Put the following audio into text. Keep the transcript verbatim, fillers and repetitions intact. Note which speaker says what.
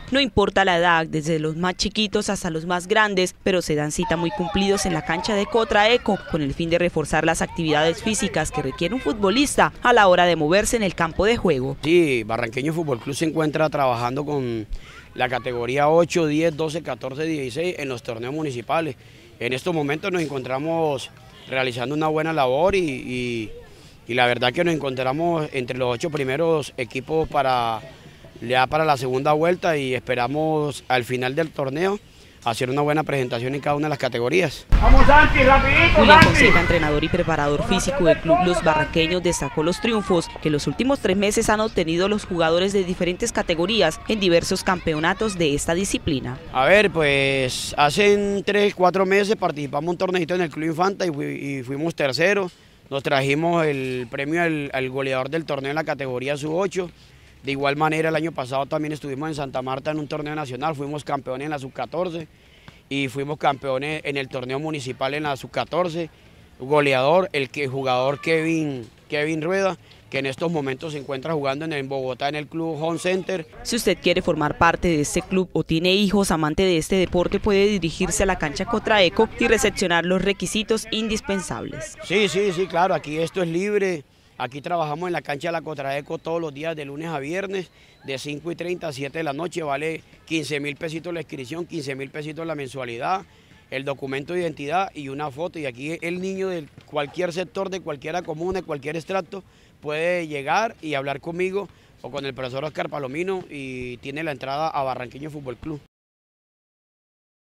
Speaker 1: No importa la edad, desde los más chiquitos hasta los más grandes, pero se dan cita muy cumplidos en la cancha de Cotraeco con el fin de reforzar las actividades físicas que requiere un futbolista a la hora de moverse en el campo de juego.
Speaker 2: Sí, Barranqueño Fútbol Club se encuentra trabajando con la categoría ocho, diez, doce, catorce, dieciséis en los torneos municipales. En estos momentos nos encontramos realizando una buena labor y, y, y la verdad que nos encontramos entre los ocho primeros equipos para, ya para la segunda vuelta y esperamos al final del torneo hacer una buena presentación en cada una de las categorías.
Speaker 3: ¡Vamos, Santi, rapidito,
Speaker 1: Julián
Speaker 3: Santi!
Speaker 1: Fonseca, entrenador y preparador físico del club Los Barranqueños, destacó los triunfos que en los últimos tres meses han obtenido los jugadores de diferentes categorías en diversos campeonatos de esta disciplina.
Speaker 2: A ver, pues hace tres, cuatro meses participamos en un torneito en el Club Infanta y, fu y fuimos terceros. Nos trajimos el premio al, al goleador del torneo en la categoría sub ocho. De igual manera, el año pasado también estuvimos en Santa Marta en un torneo nacional, fuimos campeones en la sub catorce y fuimos campeones en el torneo municipal en la sub catorce. Goleador, el que, jugador Kevin, Kevin Rueda, que en estos momentos se encuentra jugando en, en Bogotá en el Club Home Center.
Speaker 1: Si usted quiere formar parte de este club o tiene hijos amantes de este deporte, puede dirigirse a la cancha Cotraeco y recepcionar los requisitos indispensables.
Speaker 2: Sí, sí, sí, claro, aquí esto es libre. Aquí trabajamos en la cancha de la Cotraeco todos los días de lunes a viernes, de cinco y treinta a siete de la noche, vale quince mil pesitos la inscripción, quince mil pesitos la mensualidad, el documento de identidad y una foto. Y aquí el niño de cualquier sector, de cualquiera comuna, de cualquier estrato, puede llegar y hablar conmigo o con el profesor Oscar Palomino y tiene la entrada a Barranqueño Fútbol Club.